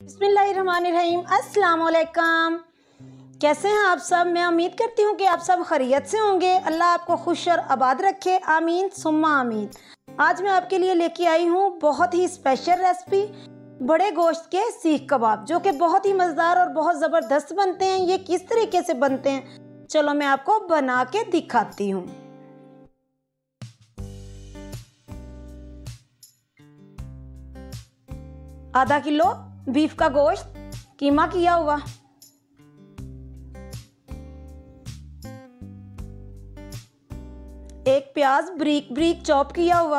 बिस्मिल्लाहिर्रहमानिर्रहीम। अस्सलाम वालेकुम। कैसे हैं आप सब? मैं उम्मीद करती हूँ कि आप सब खैरियत से होंगे। अल्लाह आपको खुश और आबाद रखे, आमीन सुम्मा आमीन। आज मैं आपके लिए लेके आई हूँ बहुत ही स्पेशल रेसिपी, बड़े गोश्त के सीख कबाब, जो कि बहुत ही मज़ेदार और बहुत ज़बरदस्त बनते हैं। ये किस तरीके से बनते हैं, चलो मैं आपको बना के दिखाती हूँ। आधा किलो बीफ का गोश्त कीमा किया हुआ, एक प्याज ब्रीक ब्रीक चॉप किया हुआ,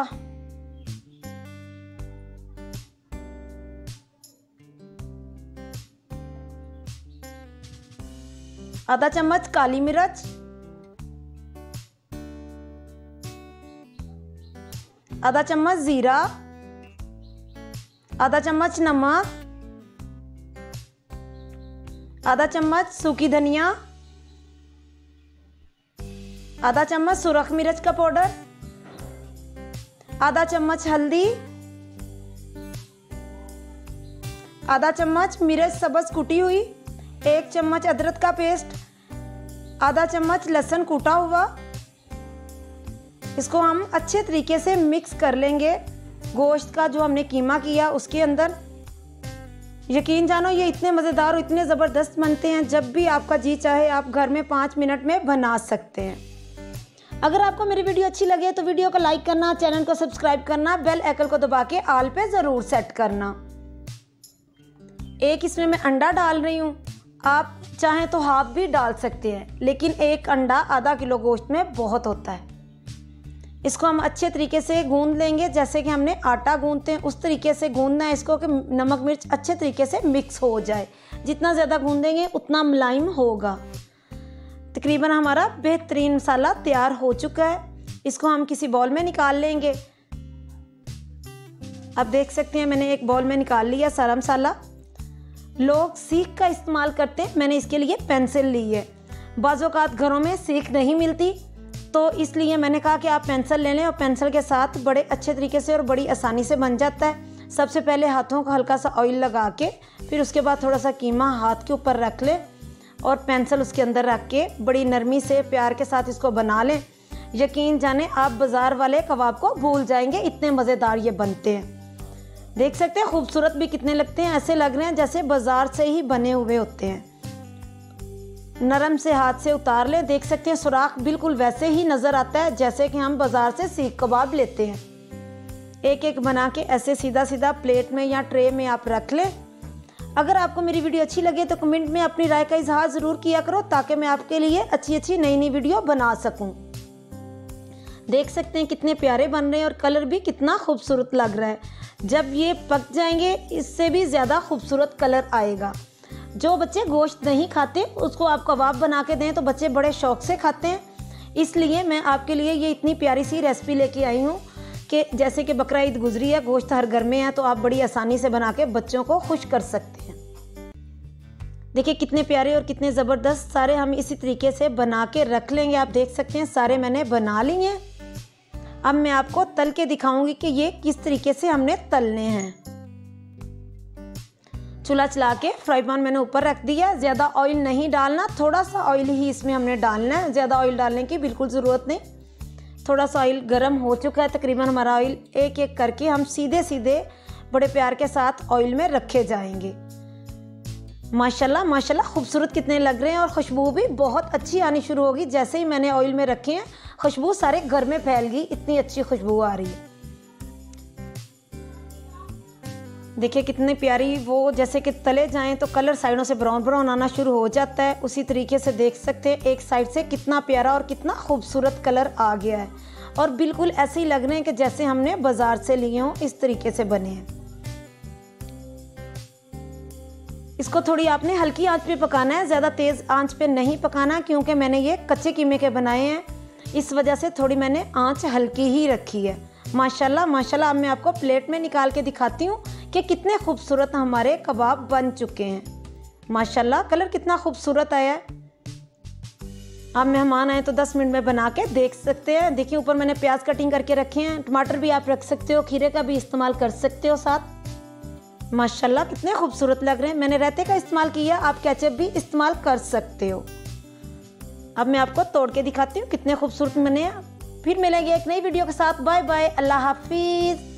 आधा चम्मच काली मिर्च, आधा चम्मच जीरा, आधा चम्मच नमक, आधा चम्मच सूखी धनिया, आधा चम्मच सुरख मिर्च का पाउडर, आधा चम्मच हल्दी, आधा चम्मच मिर्च सब्ज कुटी हुई, एक चम्मच अदरक का पेस्ट, आधा चम्मच लहसुन कूटा हुआ। इसको हम अच्छे तरीके से मिक्स कर लेंगे गोश्त का जो हमने कीमा किया उसके अंदर। यकीन जानो ये इतने मज़ेदार और इतने ज़बरदस्त बनते हैं, जब भी आपका जी चाहे आप घर में 5 मिनट में बना सकते हैं। अगर आपको मेरी वीडियो अच्छी लगे तो वीडियो को लाइक करना, चैनल को सब्सक्राइब करना, बेल आइकन को दबा के ऑल पे ज़रूर सेट करना। एक इसमें मैं अंडा डाल रही हूँ, आप चाहें तो हाफ भी डाल सकते हैं, लेकिन एक अंडा आधा किलो गोश्त में बहुत होता है। इसको हम अच्छे तरीके से गूंद लेंगे, जैसे कि हमने आटा गूंदते हैं उस तरीके से गूंदना है इसको कि नमक मिर्च अच्छे तरीके से मिक्स हो जाए। जितना ज़्यादा गूंदेंगे उतना मुलायम होगा। तकरीबन हमारा बेहतरीन मसाला तैयार हो चुका है। इसको हम किसी बाउल में निकाल लेंगे। अब देख सकते हैं मैंने एक बाउल में निकाल लिया सारा मसाला। लोग सीख का इस्तेमाल करते हैं, मैंने इसके लिए पेंसिल ली है। बाज़ औक़ात घरों में सीख नहीं मिलती, तो इसलिए मैंने कहा कि आप पेंसिल ले लें और पेंसिल के साथ बड़े अच्छे तरीके से और बड़ी आसानी से बन जाता है। सबसे पहले हाथों को हल्का सा ऑयल लगा के, फिर उसके बाद थोड़ा सा कीमा हाथ के ऊपर रख लें और पेंसिल उसके अंदर रख के बड़ी नरमी से प्यार के साथ इसको बना लें। यकीन जाने आप बाज़ार वाले कबाब को भूल जाएंगे, इतने मज़ेदार ये बनते हैं। देख सकते हैं खूबसूरत भी कितने लगते हैं, ऐसे लग रहे हैं जैसे बाज़ार से ही बने हुए होते हैं। नरम से हाथ से उतार लें। देख सकते हैं सुराख बिल्कुल वैसे ही नज़र आता है जैसे कि हम बाज़ार से सीख कबाब लेते हैं। एक एक बना के ऐसे सीधा सीधा प्लेट में या ट्रे में आप रख लें। अगर आपको मेरी वीडियो अच्छी लगे तो कमेंट में अपनी राय का इजहार ज़रूर किया करो, ताकि मैं आपके लिए अच्छी अच्छी नई नई वीडियो बना सकूं। देख सकते हैं कितने प्यारे बन रहे हैं और कलर भी कितना खूबसूरत लग रहा है। जब ये पक जाएंगे इससे भी ज़्यादा खूबसूरत कलर आएगा। जो बच्चे गोश्त नहीं खाते उसको आप कबाब बना के दें तो बच्चे बड़े शौक से खाते हैं। इसलिए मैं आपके लिए ये इतनी प्यारी सी रेसिपी लेके आई हूँ कि जैसे कि बकरा ईद गुजरी है, गोश्त हर घर में है, तो आप बड़ी आसानी से बना के बच्चों को खुश कर सकते हैं। देखिए कितने प्यारे और कितने ज़बरदस्त, सारे हम इसी तरीके से बना के रख लेंगे। आप देख सकते हैं सारे मैंने बना लिए हैं। अब मैं आपको तल के दिखाऊंगी कि ये किस तरीके से हमने तलने हैं। चूल्हा चला के फ्राई पैन मैंने ऊपर रख दिया। ज़्यादा ऑयल नहीं डालना, थोड़ा सा ऑयल ही इसमें हमने डालना है, ज़्यादा ऑयल डालने की बिल्कुल ज़रूरत नहीं। थोड़ा सा ऑयल गर्म हो चुका है, तकरीबन हमारा ऑयल एक एक करके हम सीधे सीधे बड़े प्यार के साथ ऑयल में रखे जाएंगे। माशाल्लाह माशाल्लाह खूबसूरत कितने लग रहे हैं और खुशबू भी बहुत अच्छी आनी शुरू होगी। जैसे ही मैंने ऑयल में रखे हैं खुशबू सारे घर में फैल गई, इतनी अच्छी खुशबू आ रही है। देखिए कितनी प्यारी, वो जैसे कि तले जाएं तो कलर साइडों से ब्राउन ब्राउन आना शुरू हो जाता है। उसी तरीके से देख सकते हैं एक साइड से कितना प्यारा और कितना खूबसूरत कलर आ गया है और बिल्कुल ऐसे ही लग रहे हैं कि जैसे हमने बाजार से लिए हों, इस तरीके से बने हैं। इसको थोड़ी आपने हल्की आंच पे पकाना है, ज़्यादा तेज़ आंच पे नहीं पकाना, क्योंकि मैंने ये कच्चे कीमे के बनाए हैं, इस वजह से थोड़ी मैंने आंच हल्की ही रखी है। माशाल्लाह माशाल्लाह। अब मैं आपको प्लेट में निकाल के दिखाती हूँ कि कितने खूबसूरत हमारे कबाब बन चुके हैं। माशाल्लाह कलर कितना खूबसूरत आया है। आप मेहमान आए तो 10 मिनट में बना के देख सकते हैं। देखिए ऊपर मैंने प्याज कटिंग करके रखे हैं, टमाटर भी आप रख सकते हो, खीरे का भी इस्तेमाल कर सकते हो साथ। माशाल्लाह कितने खूबसूरत लग रहे हैं। मैंने रायते का इस्तेमाल किया, आप केचप भी इस्तेमाल कर सकते हो। अब मैं आपको तोड़ के दिखाती हूँ कितने खूबसूरत बने हैं। फिर मिलेंगे एक नई वीडियो के साथ। बाय बाय, अल्लाह हाफिज़।